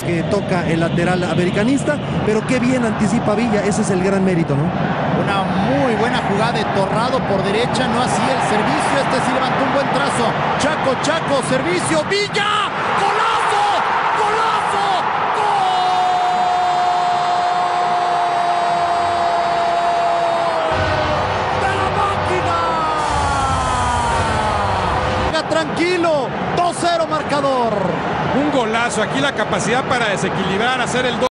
que toca el lateral americanista, pero qué bien anticipa Villa, ese es el gran mérito, ¿no? Una muy buena jugada de Torrado por derecha, no hacía el servicio, este sí levantó un buen trazo. Chaco, servicio, Villa, ¡golazo! ¡Golazo! ¡Gol! ¡De la máquina! Tranquilo, 2-0 marcador. Un golazo, aquí la capacidad para desequilibrar, hacer el